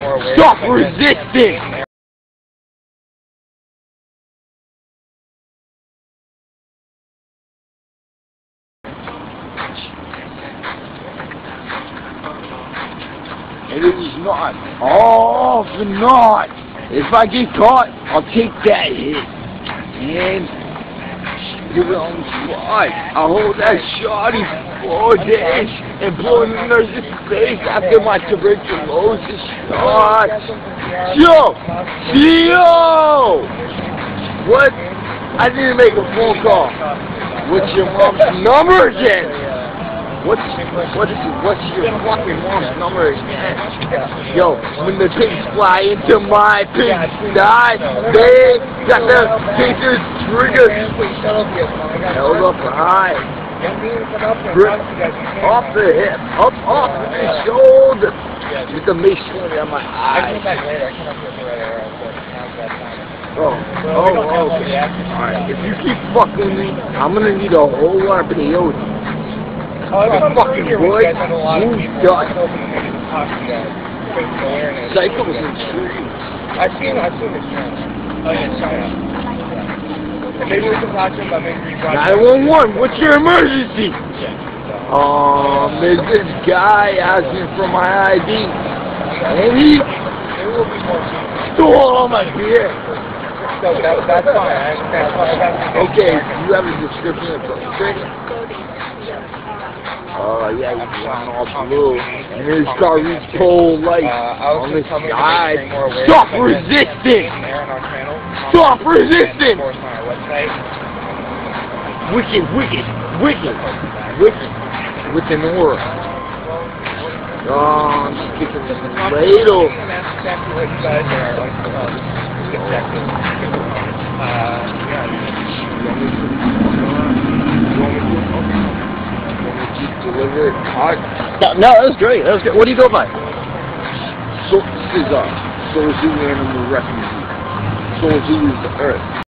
Stop resisting! And it was not. Oh, for not. If I get caught, I'll take that hit. And give it on the spot. I'll hold that shotty for 4 days and blow in the nurse's face after my tuberculosis shot. Yo! What? I didn't make a phone call. What's your mom's number again? What's your fucking mom's number again? Yo, when the pigs fly into my pigsty, they got their tasers triggered. Held up high. Off the hip, up off the shoulder. With the mace pointed at my eyes. Oh, okay. Alright, if you keep fucking me, I'm gonna need a whole lot of peyote. Fucking boy, who's done? Cycles and trees. I've seen this channel. Oh yeah, China. And maybe we can talk to him about maybe 911, what's your emergency? There's this guy asking for my ID. And he stole all my beer. So that's fine. Okay, you have a description of the trick? Yeah, he's running all blue. And his car reached pole light on the side. Stop resisting! Stop resisting! Wicked. With an aura. Oh, I'm sticking this ladle. Deliver it hot. No, that was great. That was good. What do you go by? This is Soldier Animal Refugee. Soldier is the earth.